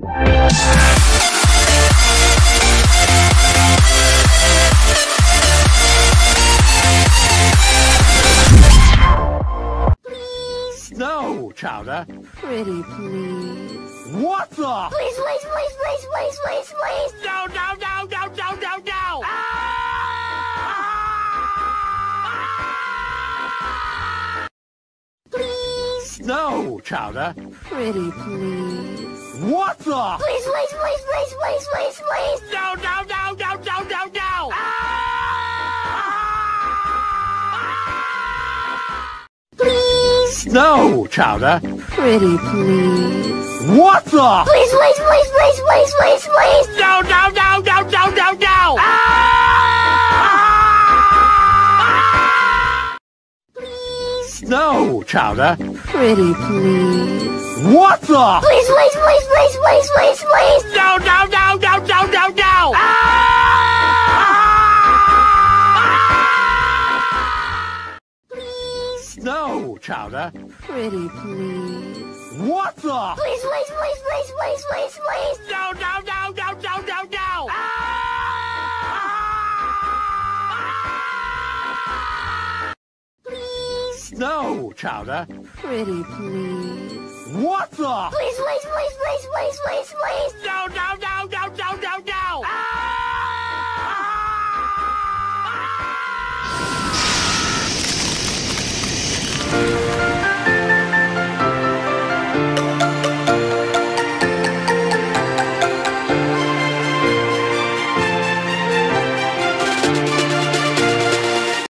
No, Chowder. Pretty please. What the? Please, please, please, please, please, please, please. No, no, no, no, no, no, no! Please. No, Chowder. Pretty please. What the? Please, please, please, please, please, please, please. No, no, no, no, no, no, no! Please. No, Chowder. Pretty please. What the? Please, please, please, please, please, please, please. No, no, no, no, no, no, no! Please. No, Chowder. Pretty please. What the? Please, please, please, please, please, please, please. No, no, no, no, no, no, no! Please. No, Chowder. Pretty please. What the? Please, please, please, please, please, please, please. No, no, no, no, no, no, no! Please. No, Chowder. Pretty please. What the? Please, please, please, please, please, please, please. No, no, no, no, no, no, no!